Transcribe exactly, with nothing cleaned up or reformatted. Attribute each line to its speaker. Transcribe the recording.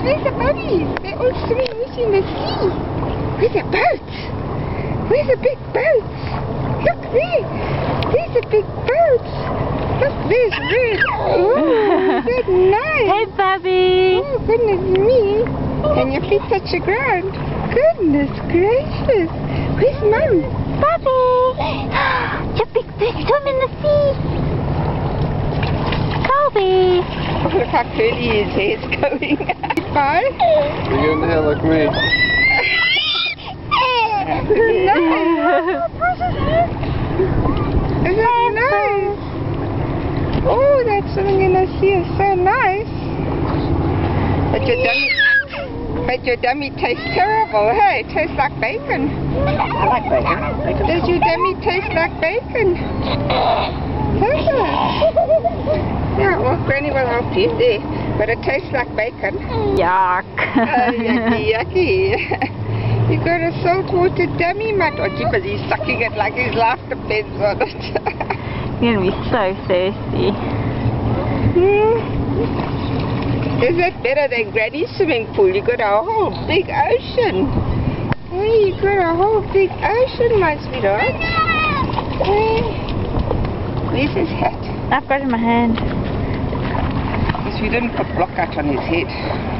Speaker 1: Where's the bunnies? They're all swimming with you in the sea. Where's the boats? Where's the big boats? Look there. There's the big boats. Look, there's red. Oh, is that nice?
Speaker 2: Hey, Bubby.
Speaker 1: Oh, goodness me. And your feet touch the ground. Goodness gracious. Where's Mum?
Speaker 2: Bubby. Your big fish swim in the sea. Colby.
Speaker 1: Oh, look how curly his hair's going. Bye.
Speaker 3: You're getting the hair like me.
Speaker 1: Nice. Isn't that nice? Oh, that swimming in the sea is so nice. But your dummy, but your dummy tastes terrible. Hey, it tastes like bacon.
Speaker 3: I like bacon.
Speaker 1: Does your dummy taste like bacon? Does it? Yeah, well, Granny will help you there. But it tastes like bacon.
Speaker 2: Yuck.
Speaker 1: Oh, yucky, yucky. You got a saltwater dummy, Matt. Oh, gee, but he's sucking it like his life depends on it.
Speaker 2: You're going to be so thirsty.
Speaker 1: Hmm. Is that better than Granny's swimming pool? You got a whole big ocean. Hey, you got a whole big ocean, my sweetheart. Hey. Where's his hat?
Speaker 2: I've got it in my hand.
Speaker 1: Because we didn't put block out on his head.